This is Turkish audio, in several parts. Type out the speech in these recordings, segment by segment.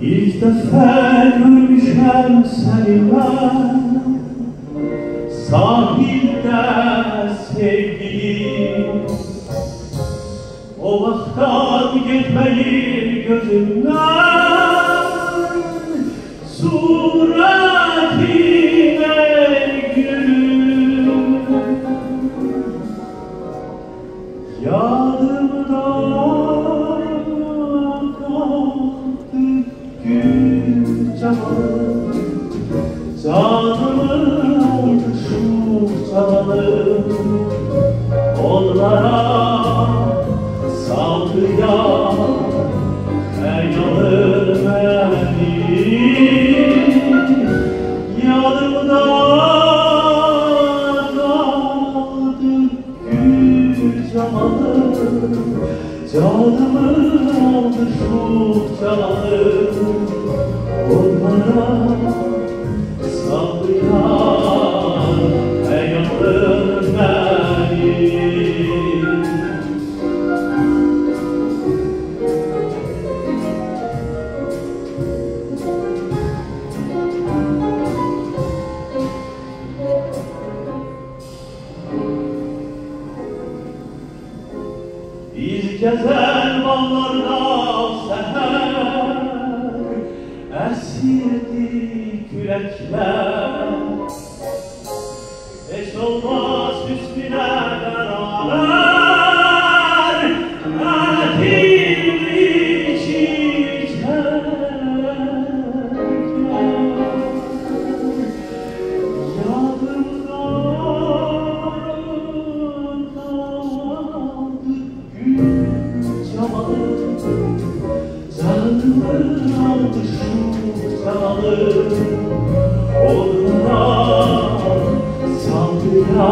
İlk defa görmüşem seni ben, sahilde sevgilim. O vaktan gitmeyir gözümden, suretine gülüm. Yadımda kaldı gül canan, canımın aldı şu canım. Onlara saldıya hayalır beni. Yadımda kaldı gül canan, canımın aldı şu canım. Onlara saldıya hayalır beni. Biz gezer bağlarda seher, esirdi kürekler. Hiç olmaz üstüne beraber, etirli çiçekler. Yadımdan kaldı gül canan, canımın aldı şu canım. Onlara saldıya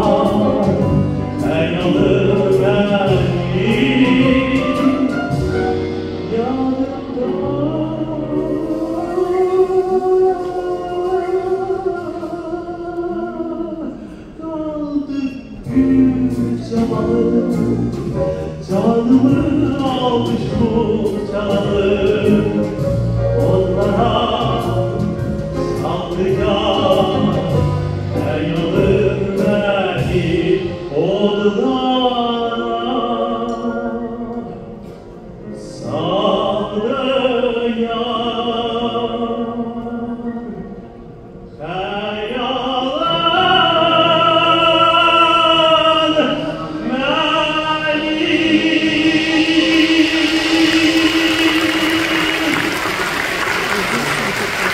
hayalır beni. Yadımda kaldı gül canan, canımın aldı şu canım.